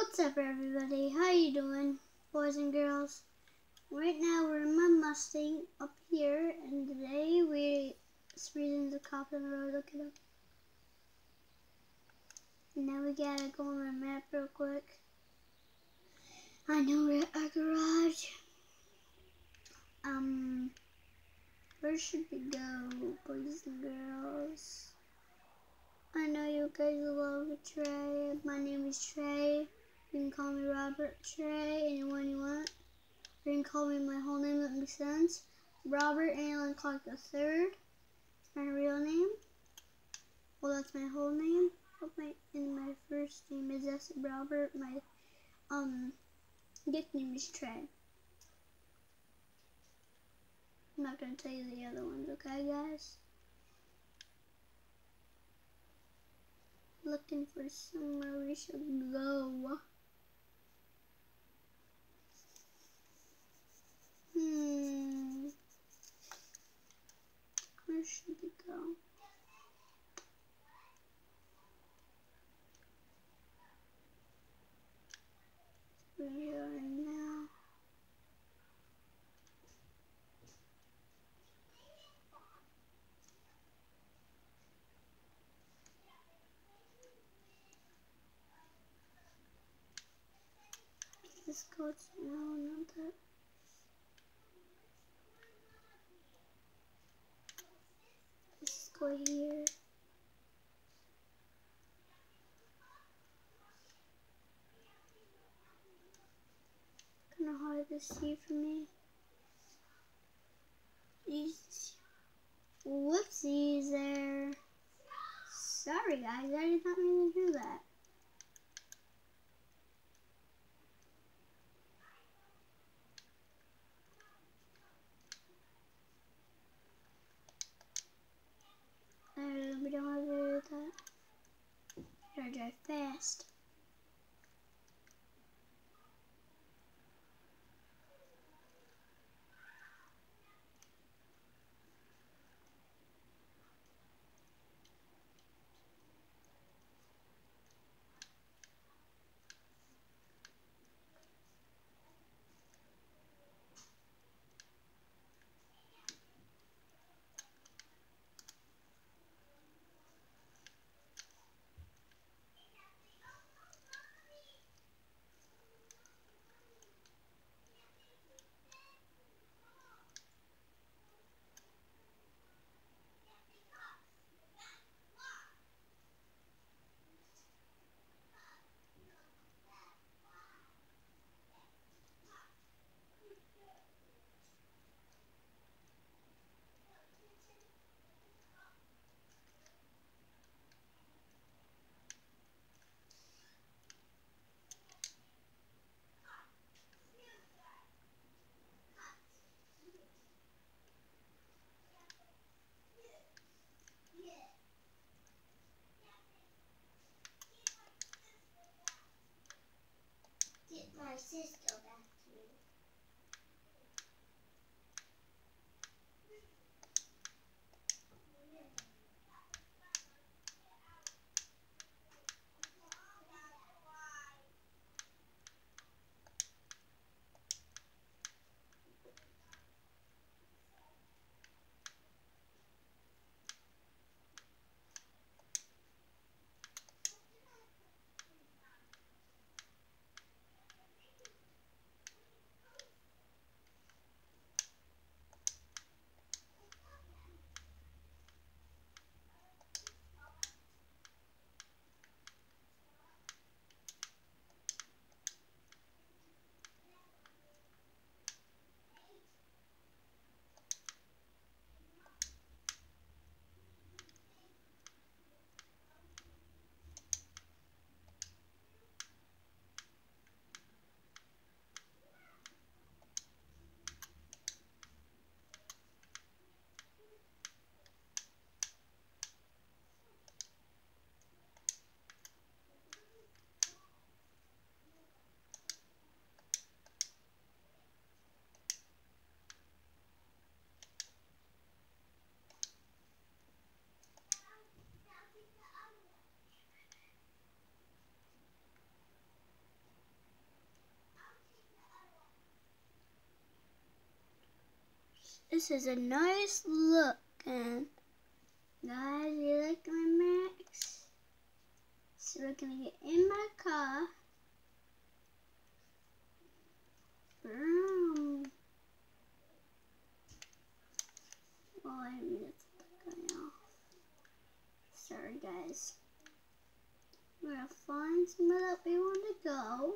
What's up, everybody? How you doing, boys and girls? Right now we're in my Mustang up here, and today we're speeding the cop on the road. Look at him. And now we gotta go on our map real quick. I know we're at our garage. Where should we go, boys and girls? I know you guys love Trey. My name is Trey. You can call me Robert Trey, anyone you want. You can call me my whole name, that makes sense. Robert Allen Clark III. My real name. Well, that's my whole name. And my first name is S. Robert. My nickname is Trey. I'm not gonna tell you the other ones, okay, guys? Looking for somewhere we should go. Where should we go? Where we are now. Let's go to, no, not that. Let's go here. Kinda hard to see for me. Whoopsies there. Sorry guys, I did not mean to do that. We don't want to do that. Gotta drive fast. Get my sister back to me. This is a nice look, and guys, you like my Max? So we're gonna get in my car. Boom. Oh, I didn't mean to take that guy off. Sorry, guys. We're gonna find somewhere that we want to go.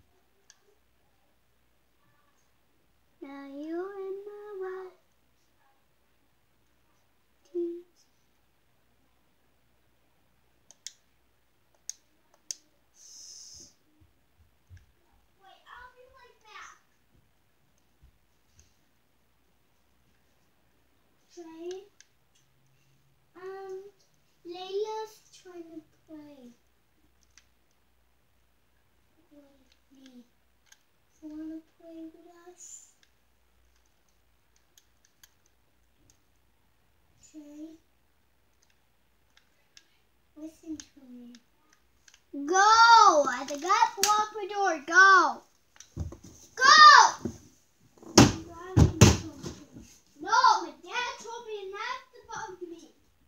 Now you're in my right. Trey, Layla's trying to play with me. So wanna play with us? Trey, listen to me. Go! I got to lock my door. Go! Go! No, my dad told me not to bug me.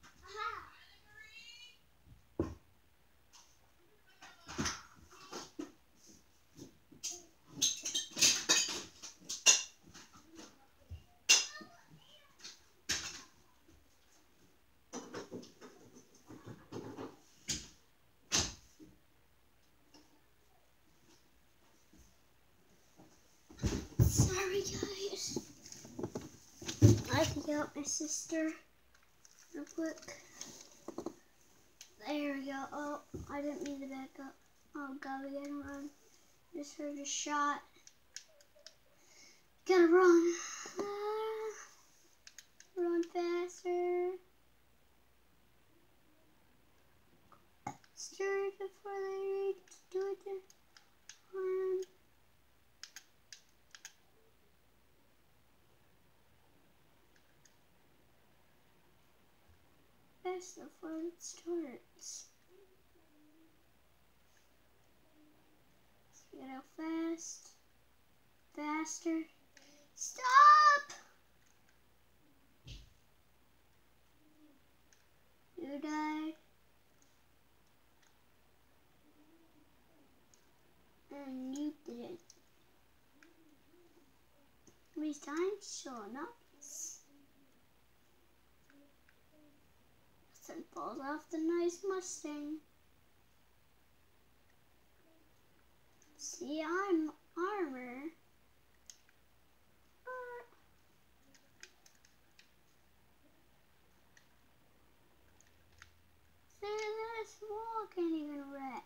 Sorry, guys. I have to get out my sister real quick. There we go. Oh, I didn't mean to back up. Oh, God, we gotta run. Just heard a shot. Gotta run. Run faster. Stir it before they do it. Run. Fast before it starts. Get out fast. Faster. Stop! You died. And you didn't. These times so nice. Then falls off the nice Mustang. See, I'm armor. See, this wall can't even wreck.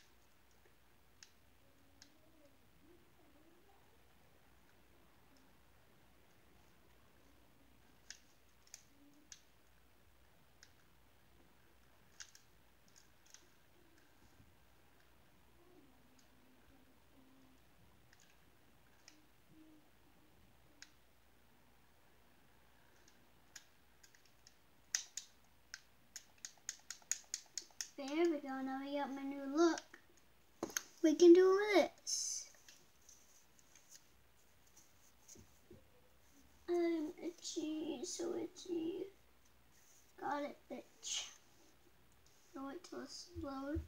There we go, now we got my new look. We can do this. I'm itchy, so itchy. Got it, bitch. I'll wait till it's load.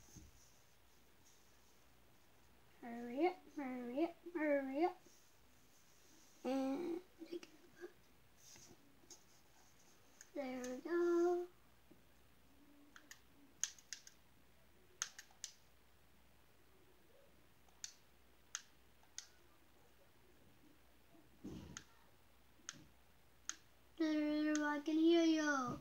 Hurry up, hurry up, hurry up. And take it up. There we go. I can hear you.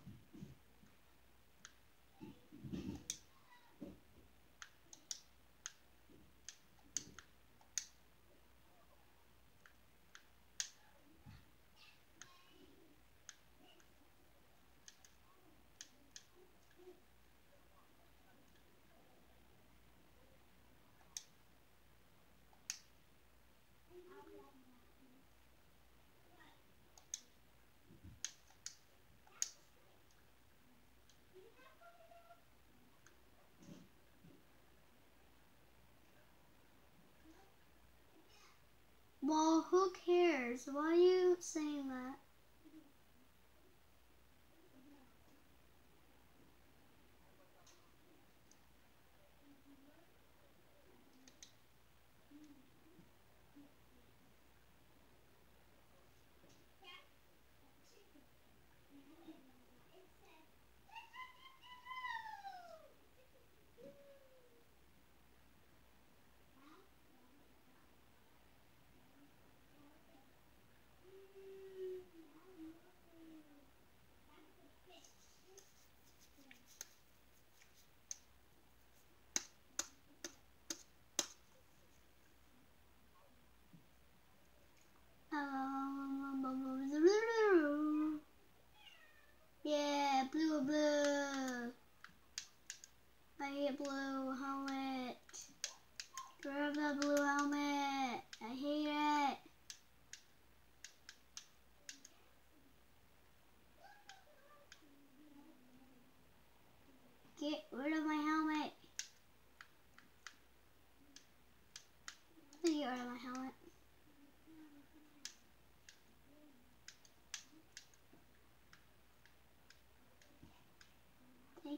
Well, who cares? Why are you saying that?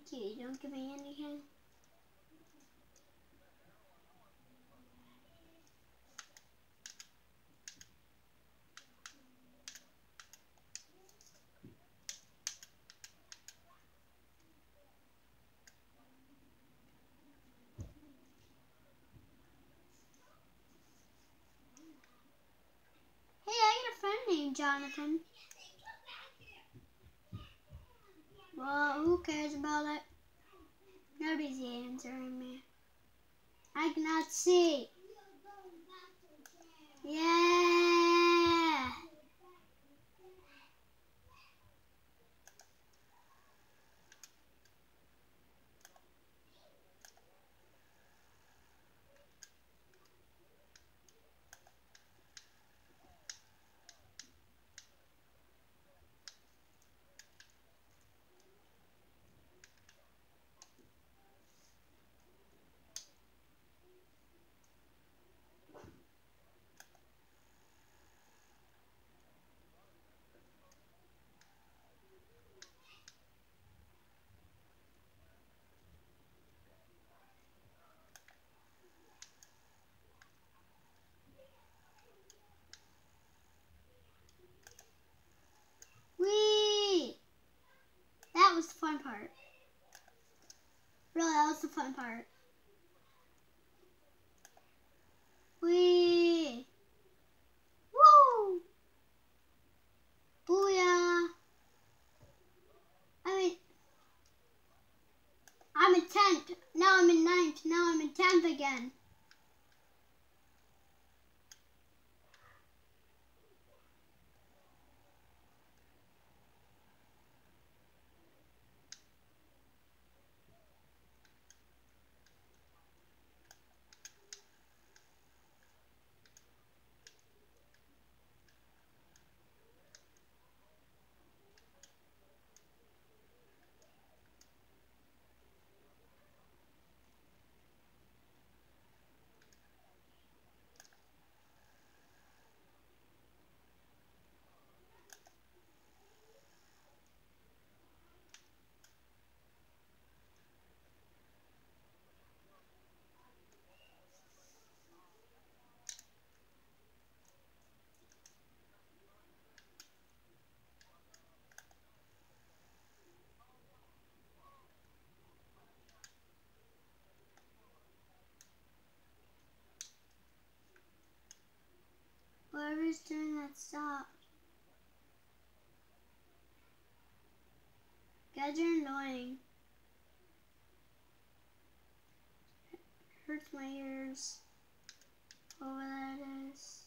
you. You don't give me anything. Hey, I got a friend named Jonathan. Well, who cares about it? Nobody's answering me. I cannot see. Yeah. Whee! That was the fun part. Really, that was the fun part. Whee! Woo! Booyah! I'm in 10th. Now I'm in 9th. Now I'm in 10th again. Whoever's doing that, stop. Guys are annoying. Hurts my ears. Whatever that is.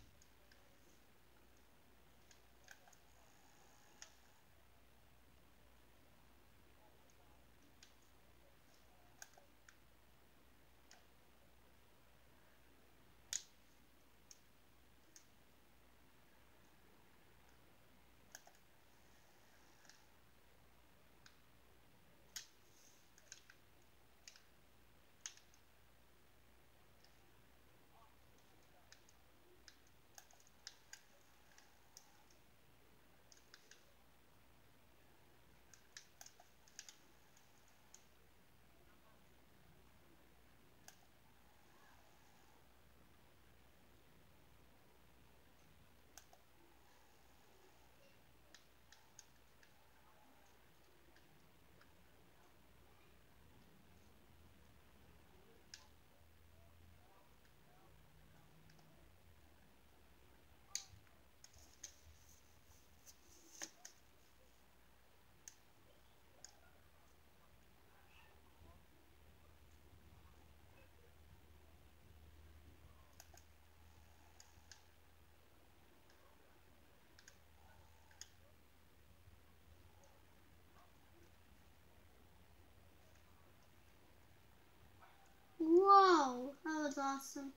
Whoa, that was awesome.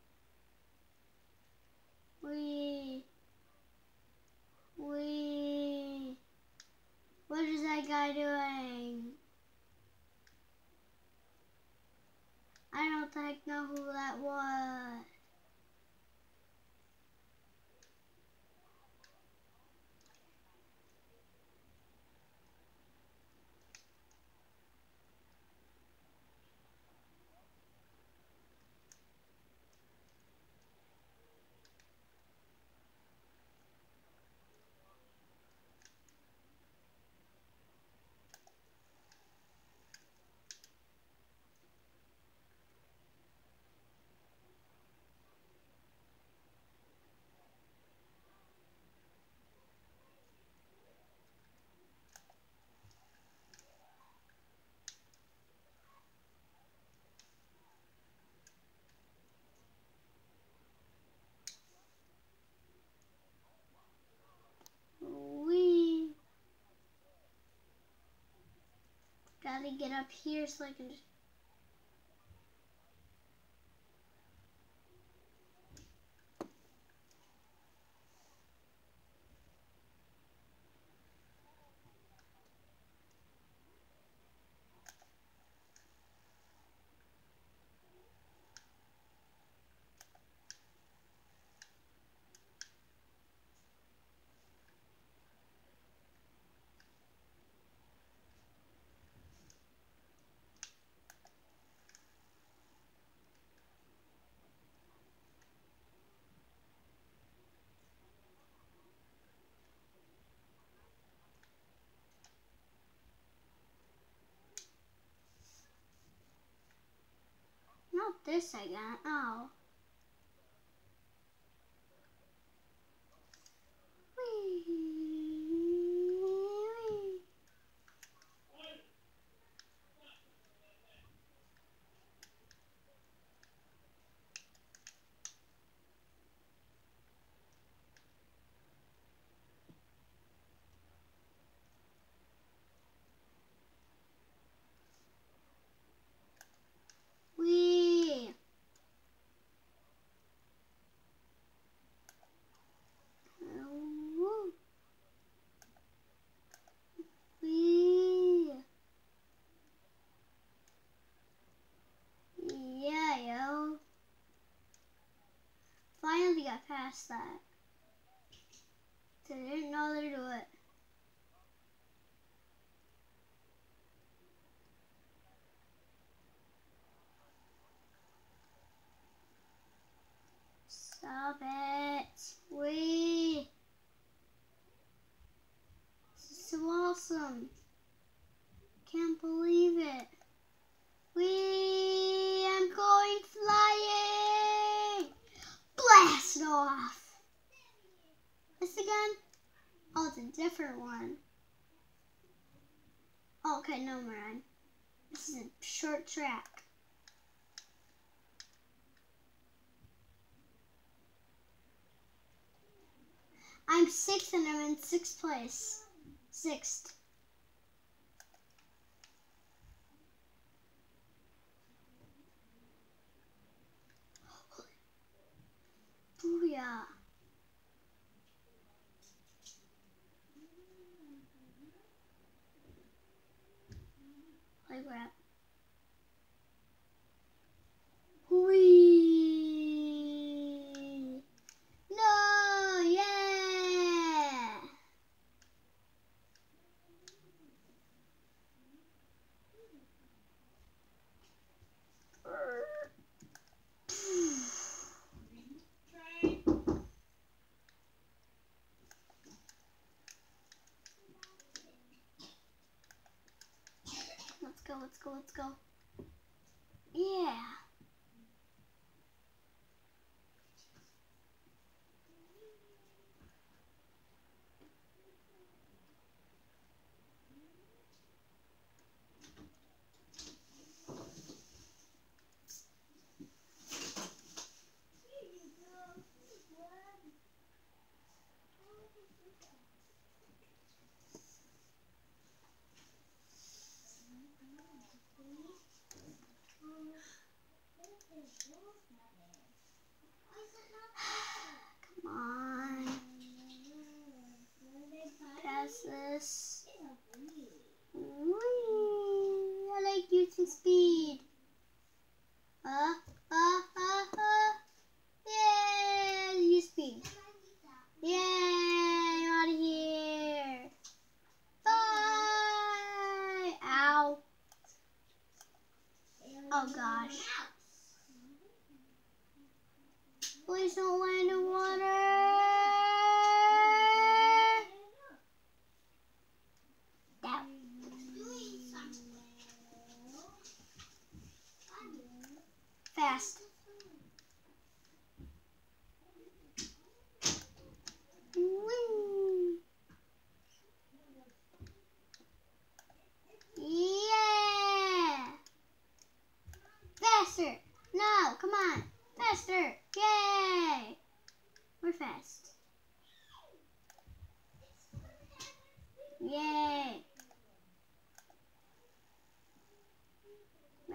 Wee. What is that guy doing? I don't think know who that was. to get up here so I can just... Not this again. Oh. Wee. Wee. Yeah, yo. Finally got past that. I didn't know how to do it. Stop it. Wee. This is so awesome. Can't believe it. Wee. I'm going flying. Blast off. This again? Oh, it's a different one. Oh, okay, no, mind. This is a short track. I'm 6th and I'm in 6th place. 6th. Booyah. Play rap. Whee! No! Yeah! Let's go, let's go, let's go. Yeah! Come on. Pass this. Whee! I like using speed. Yeah, use speed. Yeah, I'm out of here. Bye. Ow. Oh gosh. Please don't land in water. Down. Fast. Whee. Yeah. Faster. No, come on. Faster. Yay. We're fast. Yay.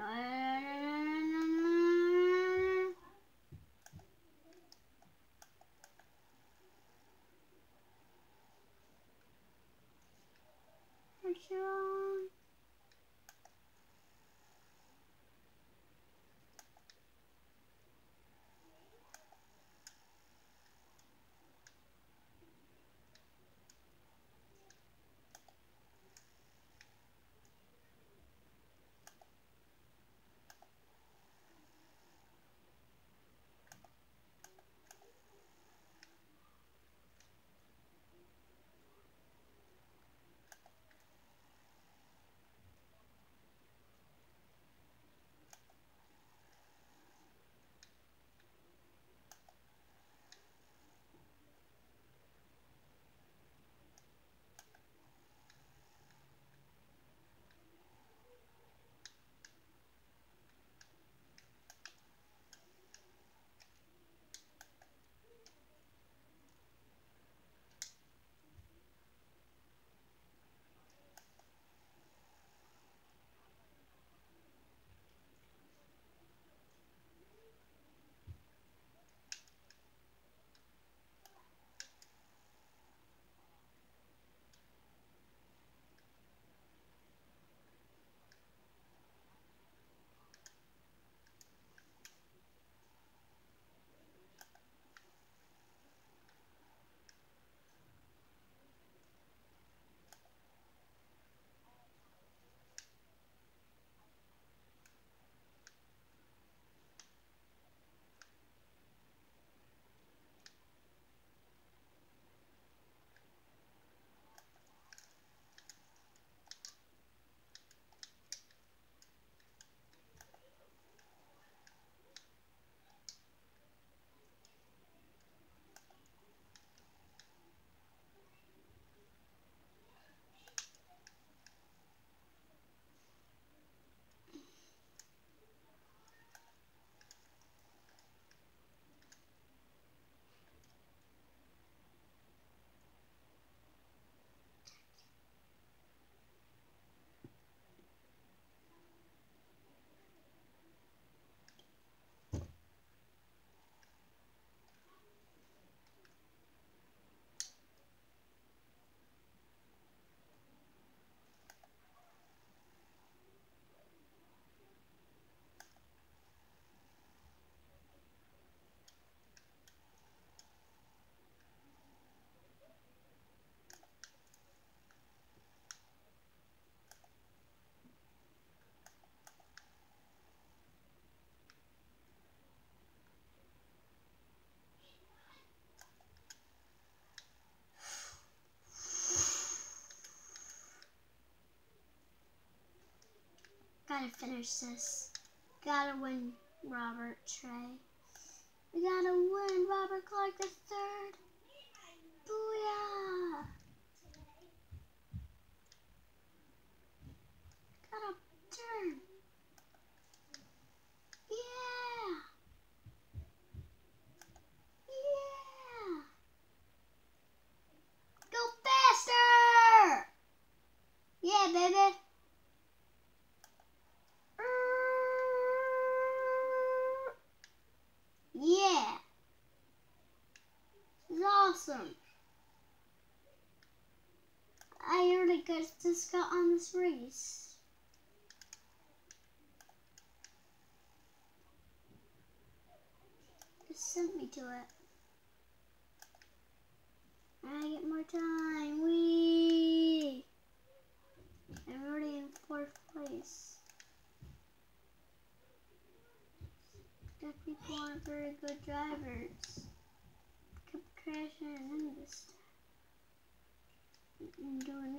Gotta finish this. Gotta win, Robert Trey. We gotta win, Robert Clark the third. Booyah! Gotta turn. Yeah! Yeah! Go faster! Yeah, baby. Yeah. This is awesome. I already just got on this race. It sent me to it. I get more time. Whee! I'm already in 4th place. Got people aren't very good drivers. Kept crashing into stuff and doing